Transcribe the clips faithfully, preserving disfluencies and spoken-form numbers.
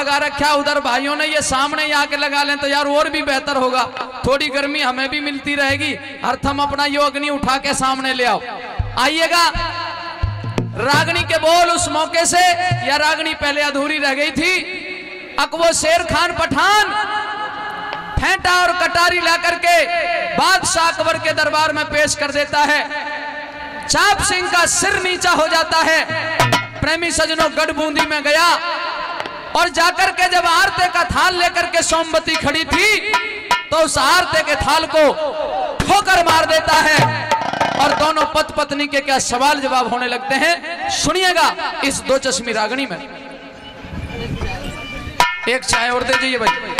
लगा रखा उधर भाइयों ने, ये सामने ही आके लगा लें तो यार और भी बेहतर होगा, थोड़ी गर्मी हमें भी मिलती रहेगी। अर्थम अपना यो अग्नि उठा के सामने ले आओ। आइएगा रागनी के बोल उस मौके से, या रागनी पहले अधूरी रह गई थी। अकबो शेर खान पठान फेंटा और कटारी ला करके बादशाह अकबर के दरबार में पेश कर देता है। चाप सिंह का सिर नीचा हो जाता है। प्रेमी सजनों गढ़ बूंदी में गया और जाकर के जब आरते का थाल लेकर के सोमवती खड़ी थी तो उस आरते के थाल को ठोकर मार देता है और दोनों पति पत्नी के क्या सवाल जवाब होने लगते हैं। सुनिएगा इस दो चश्मी रागनी में। एक चाय और दे दीजिए भाई।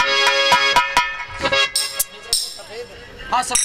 हाँ सब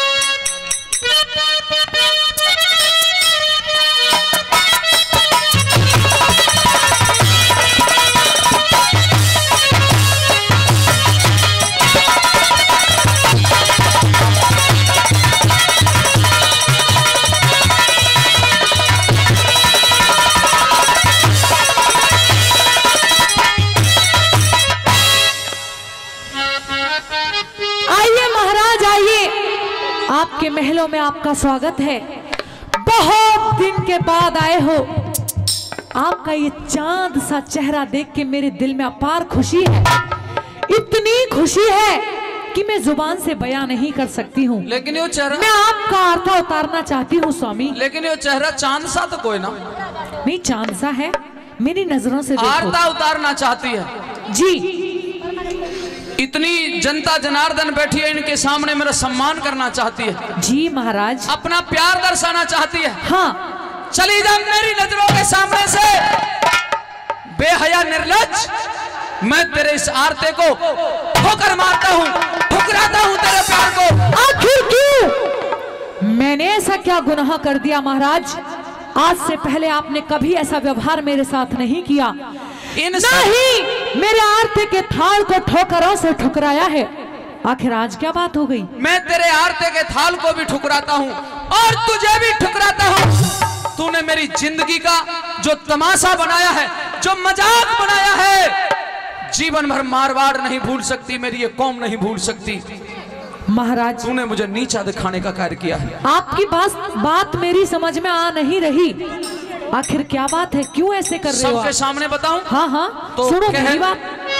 आपके महलों में आपका स्वागत है। बहुत दिन के बाद आए हो। आपका ये चांद सा चेहरा देख के मेरे दिल में अपार खुशी है। इतनी खुशी है कि मैं जुबान से बयां नहीं कर सकती हूँ। लेकिन ये चेहरा, मैं आपका आरता उतारना चाहती हूँ स्वामी। लेकिन ये चेहरा चांद सा तो कोई ना। नहीं चांद सा है, मेरी नजरों से देखो। आरता उतारना चाहती है जी। इतनी जनता जनार्दन बैठी है, इनके सामने मेरा सम्मान करना चाहती है। जी महाराज। अपना प्यार दर्शाना चाहती है। हाँ। चली जा मेरी नजरों के सामने से बेहया निर्लज्ज। मैं तेरे इस आरते को ठोकर मारता हूँ, ठुकराता हूँ तेरे प्यार को। आखिर क्यों? मैंने ऐसा क्या गुनाह कर दिया महाराज? आज से पहले आपने कभी ऐसा व्यवहार मेरे साथ नहीं किया। नहीं, मेरे आरते के थाल को ठोकरों से ठुकराया है। आखिर आज क्या बात हो गई? मैं तेरे आरते के थाल को भी ठुकराता हूँ और तुझे भी ठुकराता हूँ। तूने मेरी जिंदगी का जो तमाशा बनाया है, जो मजाक बनाया है, जीवन भर मारवाड़ नहीं भूल सकती, मेरी ये कौम नहीं भूल सकती। महाराज तूने मुझे नीचा दिखाने का कार्य किया है। आपकी बात बात मेरी समझ में आ नहीं रही। आखिर क्या बात है, क्यों ऐसे कर रहे हो? सबके सामने बताऊं? हाँ हाँ तो सुनो मेरी बात।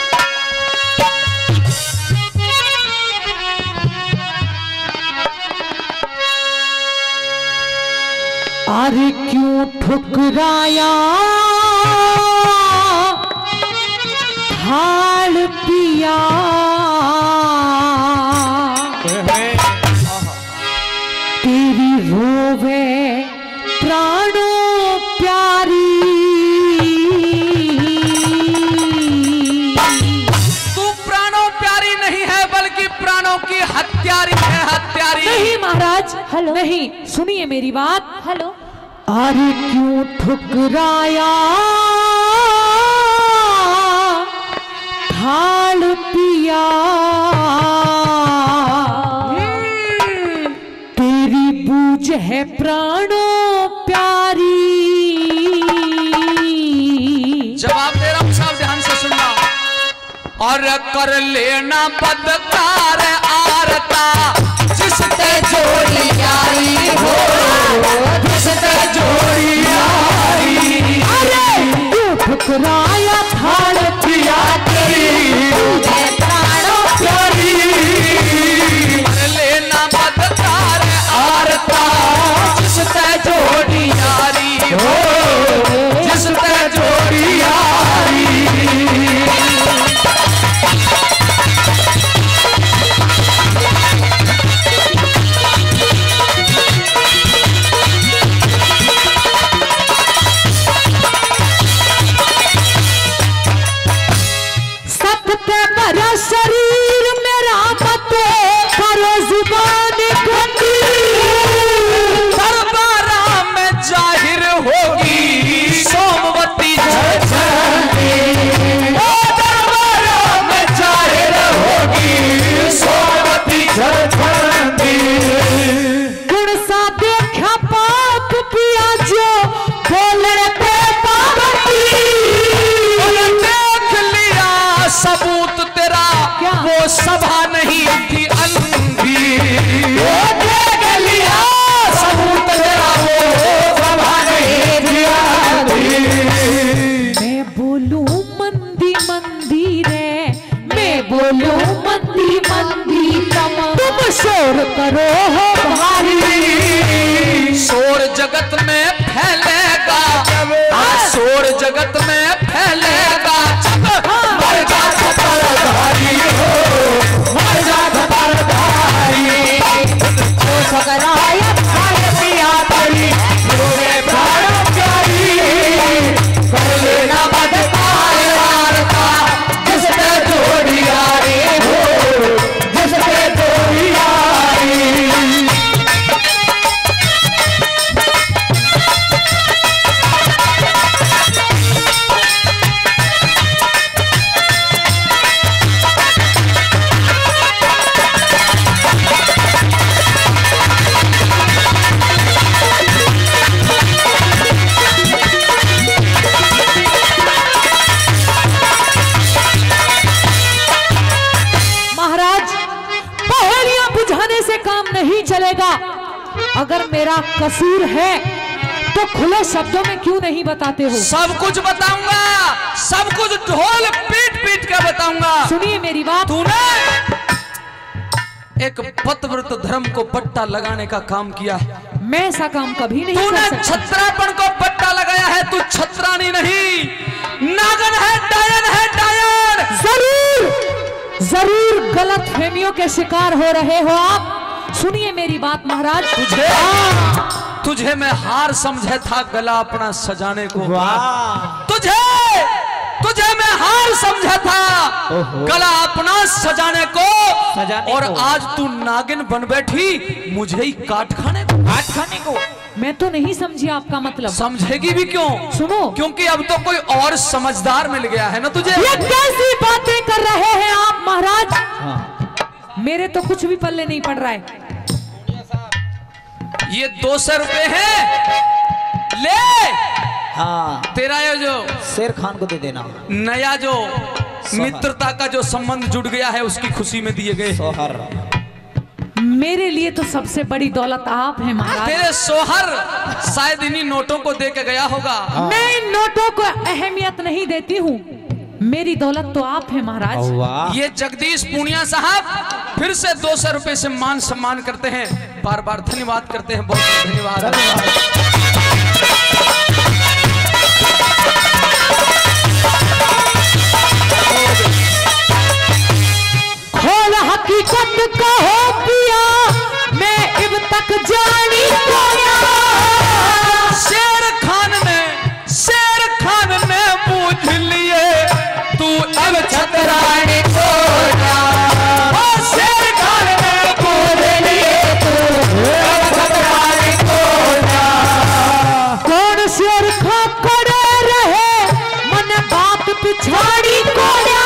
अरे क्यों ठुकराया थाल पिया, तेरी रोवे प्राणों प्यारी। तू प्राणों प्यारी नहीं है बल्कि प्राणों की हत्यारी है, हत्यारी। नहीं महाराज, हेलो नहीं, सुनिए मेरी बात। हेलो। अरे क्यों ठुकराया थाल पिया, तेरी बूझ है प्राणों प्यारी। जवाब दे रहा हूं, साहब ध्यान से सुनना। और कर लेना बदकार आरता जिसते जोड़ी यारी हो, जिसते जोड़ी यारी। अरे क्यों ठुकराया थाल पिया, तेरी बूझ है प्राणों प्यारी। कर लेना बदकार आरता जिसते जोड़ी यारी हो, जिसते जोड़ी यारी। शरीर मेरा मत करो जुबान गंदी, दरबारा में जाहिर होगी सोमवती झरझरती। ओ दरबारा में जाहिर होगी सोमवती झरझरती। गुण सा देखा पाप पिया जो बोले पे पावती, देख लिया सबूत तेरा क्या? वो सभा नहीं थी अंधी, वो देख लिया सबूत तेरा वो सभा नहीं थी अंधी। मैं बोलूं मंदी मंदी रे, मैं बोलूं मंदी मंदी, तुम तुम शोर करो हो भारी, शोर जगत में फैलेगा, शोर जगत में फैलेगा, मर जा खबरदारी हो, मर जा खबरदारी, ओ सकराया खाए पिया तेरी पूरे प्राण प्यारी, कर लेना बदकार वार्ता जिससे जोड़ी यारी हो, जिससे जोड़ी यारी। नहीं चलेगा। अगर मेरा कसूर है तो खुले शब्दों में क्यों नहीं बताते हो? सब कुछ बताऊंगा, सब कुछ ढोल पीट पीट के बताऊंगा। सुनिए मेरी बात। तूने एक पतिव्रत धर्म को पट्टा लगाने का काम किया है। मैं ऐसा काम कभी नहीं तूने कर सकता। छत्रापन को पट्टा लगाया है। तू छत्रानी नहीं, नागन है, डायन है, डायन। जरूर जरूर गलत फहमियों के शिकार हो रहे हो आप। सुनिए मेरी बात महाराज। तुझे तुझे मैं हार समझे था गला अपना सजाने को। तुझे तुझे मैं हार समझा था गला अपना सजाने को, सजाने और को। आज तू नागिन बन बैठी मुझे ही काट खाने को। काट खाने को मैं तो नहीं समझी आपका मतलब। समझेगी भी क्यों? सुनो, क्योंकि अब तो कोई और समझदार मिल गया है ना तुझे। ये कैसी बातें कर रहे हैं आप महाराज? हाँ। मेरे तो कुछ भी पल्ले नहीं पड़ रहा है। ये दो सौ रुपए है, ले। हाँ, तेरा ये जो शेर खान को दे देना। नया जो मित्रता का जो संबंध जुड़ गया है उसकी खुशी में दिए गए सोहर। मेरे लिए तो सबसे बड़ी दौलत आप हैं महाराज। तेरे सोहर शायद इन्हीं नोटों को दे के गया होगा। हाँ। मैं इन नोटों को अहमियत नहीं देती हूँ। मेरी दौलत तो आप हैं महाराज। ये जगदीश पूनिया साहब फिर से दो सौ रुपए से मान सम्मान करते हैं। बार बार धन्यवाद करते हैं। बहुत बहुत धन्यवाद। खोल हकीकत कहो पिया, मैं इब तक जानी खोया। शेर खान ने शेर खान ने पूछ लिए तू अब छतरानी खोया। शेर खान ने पूछ लिए तू अब छतरानी खोया। कौन शेर खा करे रहे मन बात पिछाड़ी खोया।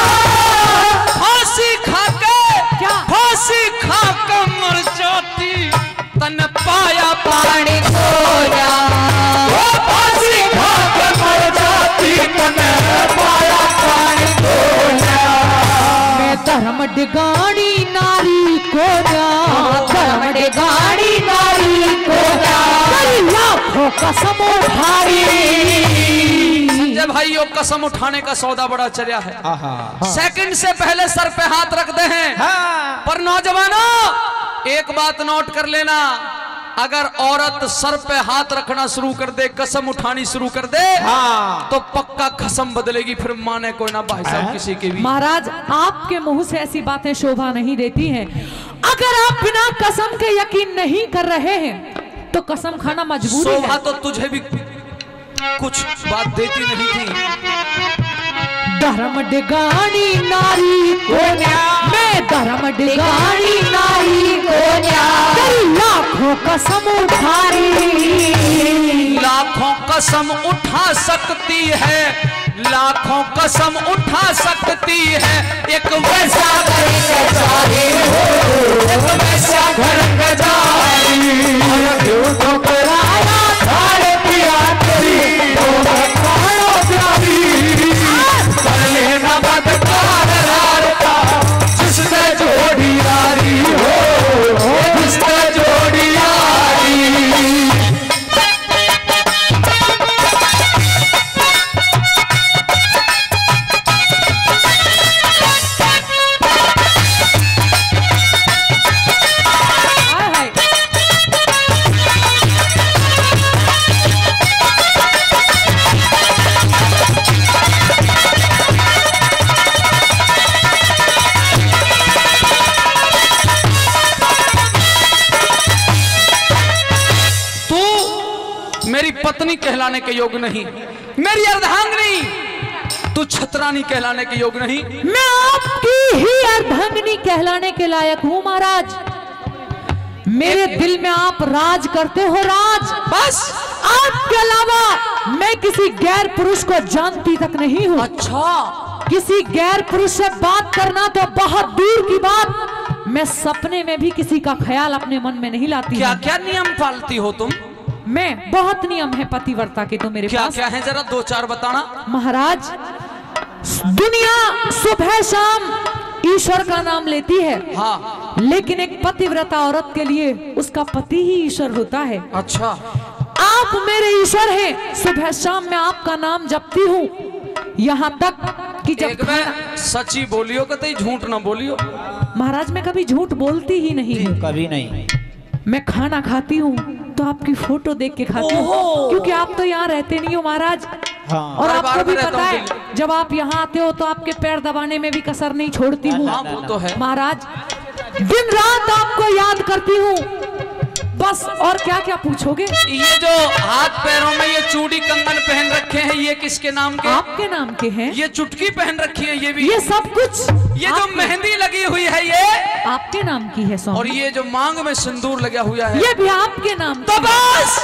फांसी खा के क्या? फांसी खा के मर जाती तन पाया पानी खोया। फांसी खा के मर जाती तन पाया पानी खोया। मैं धर्म डिगाड़ी नारी खोया, धर्म डिगाड़ी नारी खोया। लाखों कसम उठाई। संजय भाई यो कसम उठाने का सौदा बड़ा चलिया है। सेकंड से पहले सर पे हाथ रखते हैं। हाँ। पर नौजवानों एक बात नोट कर लेना, अगर औरत सर पे हाथ रखना शुरू कर दे, कसम उठानी शुरू कर दे, हाँ। तो पक्का कसम बदलेगी, फिर माने कोई ना भाई साहब किसी के भी। महाराज आपके मुंह से ऐसी बातें शोभा नहीं देती हैं। अगर आप बिना कसम के यकीन नहीं कर रहे हैं तो कसम खाना मजबूरी है। शोभा तो तुझे भी कुछ बात देती नहीं थी। धर्म डिगानी नारी कोन्या, मैं धर्म डिगानी नारी कोन्या। लाखों कसम उठाई। लाखों कसम उठा सकती है, लाखों कसम उठा सकती है। एक वैसा घर के जारी हो, एक वैसा घर के जारी। और क्यों ठुकराया थारे पिया तेरी, तो खाओ प्यारी। कर लेना बदकार पत्नी कहलाने के योग्य नहीं, मेरी अर्धांगिनी तू छतरानी कहलाने के योग्य नहीं। मैं आपकी ही अर्धांगिनी कहलाने के लायक हूँ महाराज। मेरे दिल में आप राज करते हो, राज। बस आपके अलावा मैं किसी गैर पुरुष को जानती तक नहीं हूँ। अच्छा, किसी गैर पुरुष से बात करना तो बहुत दूर की बात, मैं सपने में भी किसी का ख्याल अपने मन में नहीं लाती। क्या क्या नियम पालती हो तुम? मैं बहुत नियम है पतिव्रता के तो मेरे क्या पास। क्या है जरा दो चार बताना। महाराज, दुनिया सुबह शाम ईश्वर का नाम लेती है, हाँ, लेकिन एक पतिव्रता औरत के लिए उसका पति ही ईश्वर होता है। अच्छा, आप मेरे ईश्वर हैं, सुबह शाम मैं आपका नाम जपती हूँ, यहाँ तक कि जब एक में सच्ची बोलियो कतई झूठ ना बोलियो। महाराज मैं कभी झूठ बोलती ही नहीं हूँ। कभी नहीं। मैं खाना खाती हूँ तो आपकी फोटो देख के खाती हूँ, क्योंकि आप तो यहाँ रहते नहीं हो महाराज। हाँ। और हर आपको बार भी मैं रहता पता हूँ है, जब आप यहाँ आते हो तो आपके पैर दबाने में भी कसर नहीं छोड़ती हूँ। हाँ, वो तो है महाराज, दिन रात आपको याद करती हूँ, बस। और क्या क्या पूछोगे? ये जो हाथ पैरों में ये चूड़ी कंगन पहन रखे हैं, ये किसके नाम के? आपके नाम के हैं। ये चुटकी पहन रखी है, ये भी ये सब कुछ ये जो आपके- मेहंदी लगी हुई है ये, आपके नाम की है स्वामी। और ये जो मांग में सिंदूर लगा हुआ है, ये भी आपके नाम तो की। बस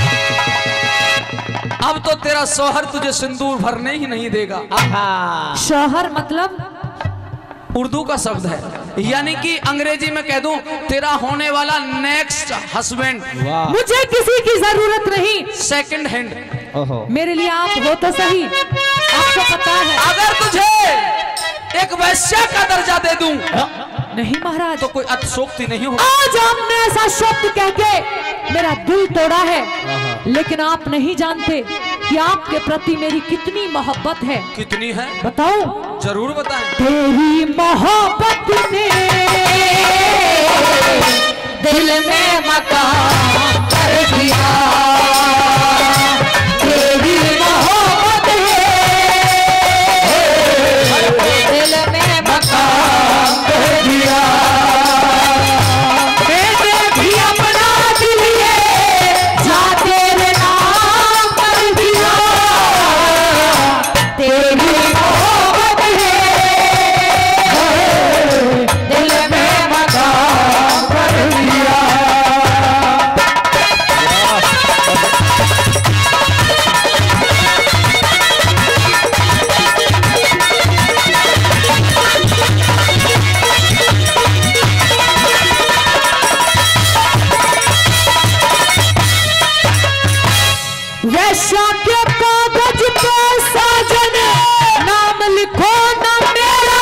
अब तो तेरा शौहर तुझे सिंदूर भरने ही नहीं देगा। आहा। शौहर मतलब उर्दू का शब्द है, यानी कि अंग्रेजी में कह दूं तेरा होने वाला नेक्स्ट हस्बैंड, वाह। मुझे किसी की जरूरत नहीं, सेकंड हैंड। ओहो। मेरे लिए आप हो तो सही। आपको पता है अगर तुझे एक वैश्या का दर्जा दे दूं नहीं महाराज, तो कोई अतिशोक्ति नहीं होगी। आज आपने ऐसा शब्द कह के मेरा दिल तोड़ा है, लेकिन आप नहीं जानते कि आपके प्रति मेरी कितनी मोहब्बत है। कितनी है बताओ? जरूर बताएं। तेरी मोहब्बत ने दिल में मकान कर दिया, तेरी मोहब्बत ने दिल में मकान कर दिया, मैंने भी अपना दिल ये जा तेरे नाम कर दिया, तेरी मोहब्बत दिल में मकान कर दिया। वैसा के कागज पे साजन नाम लिखो ना मेरा,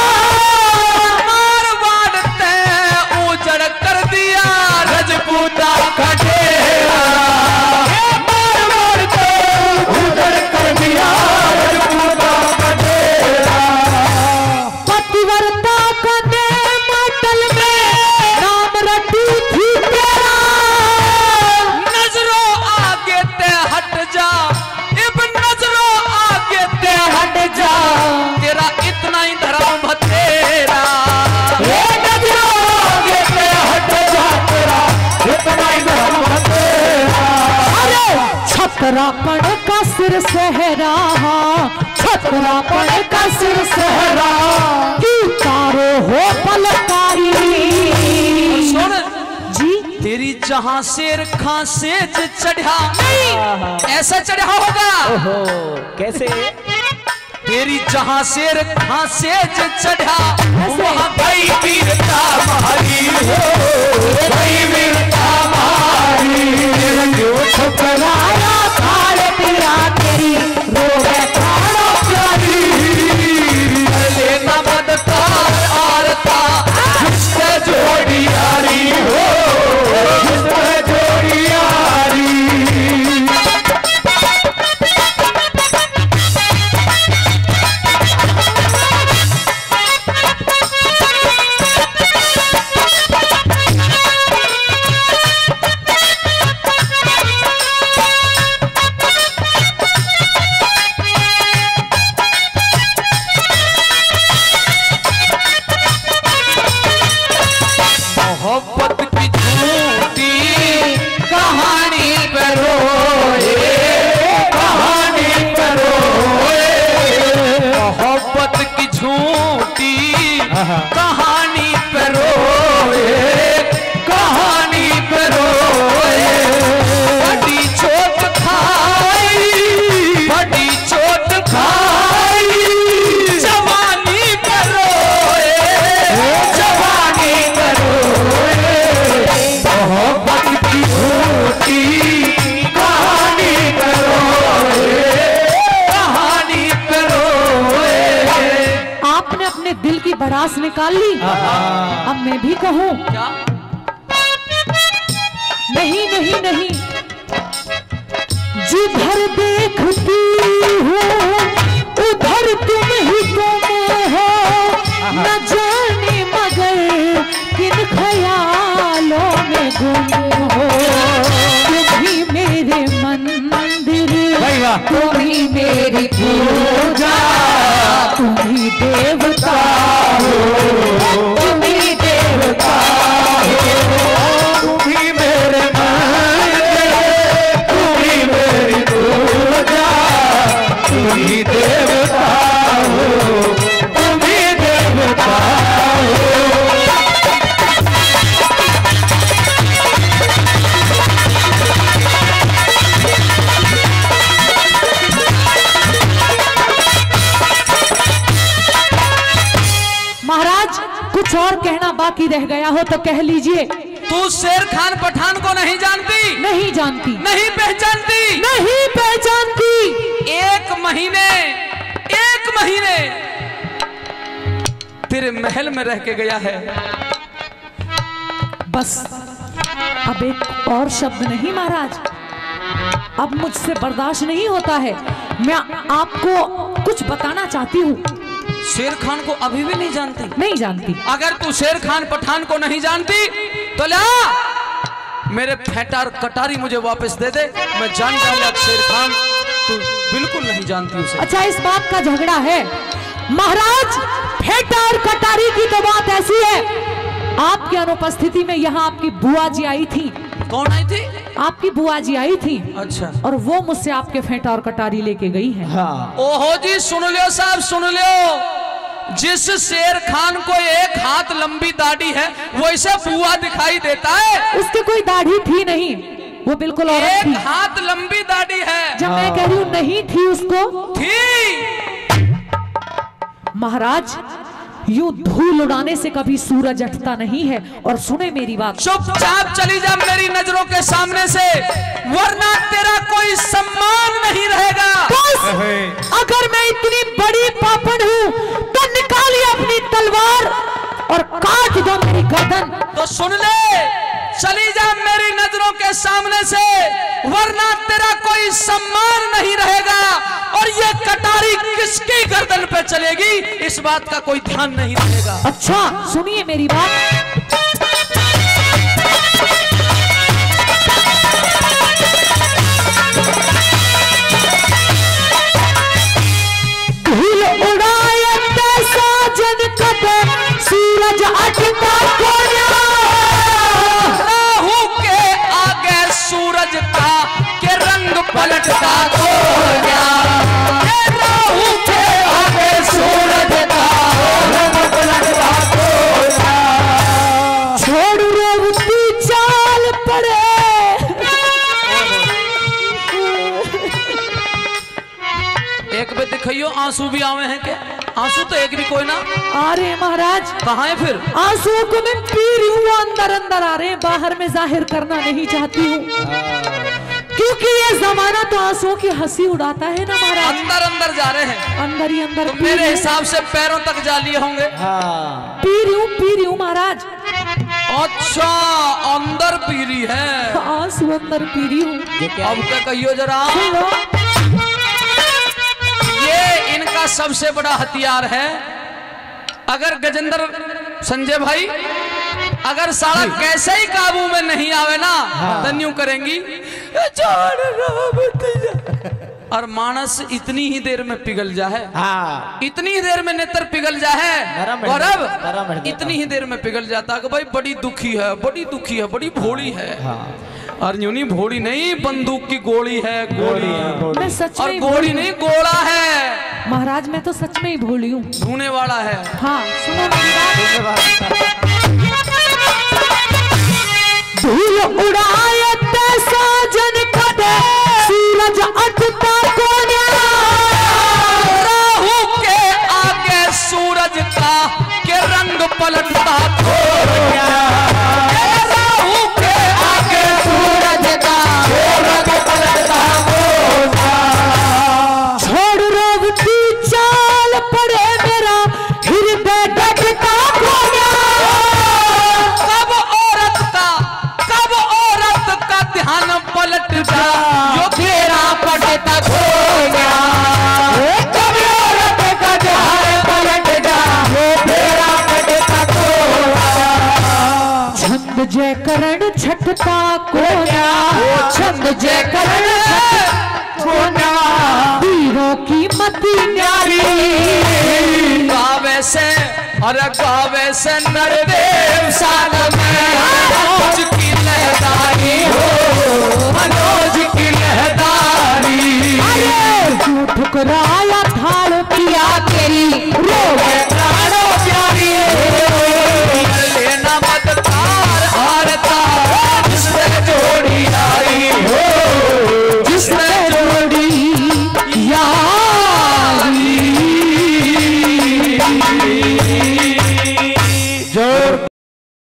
मारवाड़ ते उजड़ कर दिया रजपूता का डेरा, मारवाड़ ते उजड़ कर दिया रजपूता का डेरा, पतिव्रता का नेम अटल में नाम रटी थी तेरा, नजरों आगे ते हट जा, इब नजरों आगे ते हट जा, तेरा इतना ही धर्म भतेरा, ये नजरों आगे से हट जा, तेरा इतना ही धर्म भतेरा। अरे छतरापन का सिर सहरा, छतरापन का सिर सहरा, की तारो हो पलकारी। सुन जी तेरी जहां शेर खां सेज चढ़ा, नहीं ऐसा चढ़ा होगा, ओहो। कैसे? तेरी जहां शेर खां सेज चढ़ा, वहां गई वीरता मारी हो, गई वीरता मारी, जो ठुकराया थाल पिया तेरी रोवे थालो प्यारी। लेना बदकार आरता जिससे जोड़ी यारी हो, जिससे जोड़ी यारी। कहानी पे रोए, कहानी पे रोए, बड़ी चोट खाई, बड़ी चोट खाई, जवानी पे रोए, जवानी पे रोए, मोहब्बत की झूठी कहानी पे रोए, कहानी पे रोए। आपने अपने दिल की भड़ास निकाल ली, अब मैं भी कहूं? क्या? नहीं नहीं नहीं, जिधर देखती हूँ उधर तुम ही तुम हो, न जाने मगर किन ख्यालों में गुम हो। तुम ही मेरे मंदिर, तुम ही मेरी पूजा, तुम ही देवता हो, तुम ही देवता हो, तुम ही मेरे मंदिर, तुम ही मेरी पूजा, तुम ही देवता हो, तुम ही देवता हो। महाराज कुछ और कहना बाकी रह गया हो तो कह लीजिए। तू शेर खान पठान को नहीं जानती? नहीं जानती। नहीं पहचानती? नहीं पहचानती। एक महीने, एक महीने तेरे महल में रह के गया है। बस अब एक और शब्द नहीं महाराज, अब मुझसे बर्दाश्त नहीं होता है। मैं आपको कुछ बताना चाहती हूँ। शेर खान को अभी भी नहीं जानती? नहीं जानती। अगर तू शेर खान पठान को नहीं जानती तो ला मेरे फेंटा और कटारी मुझे वापस दे दे, मैं जान जाऊंगा शेर खान तू बिल्कुल नहीं जानती उसे। अच्छा इस बात का झगड़ा है महाराज। फेंटा और कटारी की तो बात ऐसी है, आपकी अनुपस्थिति में यहाँ आपकी बुआ जी आई थी। कौन आई थी? आपकी बुआ जी आई थी। अच्छा। और वो मुझसे आपके फेंटा और कटारी लेके गई है। हाँ। ओहो जी सुन लियो साहब, सुन लियो। जिस शेर खान को एक हाथ लंबी दाढ़ी है वैसे बुआ दिखाई देता है। उसके कोई दाढ़ी थी नहीं, वो बिल्कुल औरत एक थी। हाथ लंबी दाढ़ी है। जब मैं कह रही हूँ नहीं थी उसको थी। महाराज यूं धूल उड़ाने से कभी सूरज हटता नहीं है। और सुने मेरी बात, चुपचाप चली जा मेरी नजरों के सामने से, वरना तेरा कोई सम्मान नहीं रहेगा। बस अगर मैं इतनी बड़ी पापड़ हूँ तो निकालिए अपनी तलवार और काट दो मेरी गर्दन। तो सुन ले, चली जा मेरी नजरों के सामने से, वरना तेरा कोई सम्मान नहीं रहेगा। और ये कटारी किसकी गर्दन पे चलेगी इस बात का कोई ध्यान नहीं रहेगा। अच्छा सुनिए मेरी बात। धूल उड़ाए कैसा जन कदे सूरज अटका कोया, राहु के आगे सूरज का के रंग पलटता कोया, राहु के आगे सूरज का रंग पलटता कोया। छोड़ रोती चाल पड़े। एक भी दिखाइयो आंसू भी आवे हैं क्या? आंसू तो एक भी कोई ना। अरे महाराज कहाँ है फिर? आंसुओं को मैं पी रही हूँ, अंदर अंदर आ रहे हैं, बाहर में जाहिर करना नहीं चाहती हूँ। क्योंकि ये जमाना तो आंसुओं की हंसी उड़ाता है ना महाराज। अंदर अंदर जा रहे हैं अंदर ही अंदर तो पी मेरे रही हूँ। हिसाब से पैरों तक जा लिए होंगे। हाँ। पी रही हूँ पी रही हूँ महाराज। अच्छा अंदर पी रही है। आंसू अंदर पी रही हूँ। अब क्या कहियो जरा। सुन लो। ये इनका सबसे बड़ा हथियार है। अगर गजेंद्र संजय भाई अगर साला कैसे ही काबू में नहीं आवे ना तो यूं करेंगी और मानस इतनी ही देर में पिघल जा है। हाँ। इतनी ही देर में नेत्र पिघल जा है नरम है, गौरव, नरम है। इतनी ही देर में पिघल जाता कि भाई बड़ी दुखी है, बड़ी दुखी है, बड़ी भोली है। हाँ। और यूं नहीं भोली नहीं, बंदूक की गोली है, गोली है। मैं सच और में गोली नहीं गोला है, महाराज मैं तो सच में ही भोली हूँ। धोने वाला है। हाँ सुनो मेरी बात। धूल उड़ाए साजन कदे सूरज अटता कोन्या राहु के आगे सूरज का के रंग पलटता कोन्या राहु के आगे सूरज का के रंग पलटता कोन्या छोड़ रोवती चाल पड़े मेरा हृदय डटता कोन्या कब औरत का कब औरत का ध्यान पलट जा यो फेरा पड़ता कोन्या कब औरत का ध्यान पलट जा यो फेरा पड़ता कोन्या छंद जय करण छटता कोन्या छंद जय करण कोन्या वीरों की मति न्यारी गावे से और गावे से नरदेव साल में मनोज की लहदारी हो मनोज की लहदारी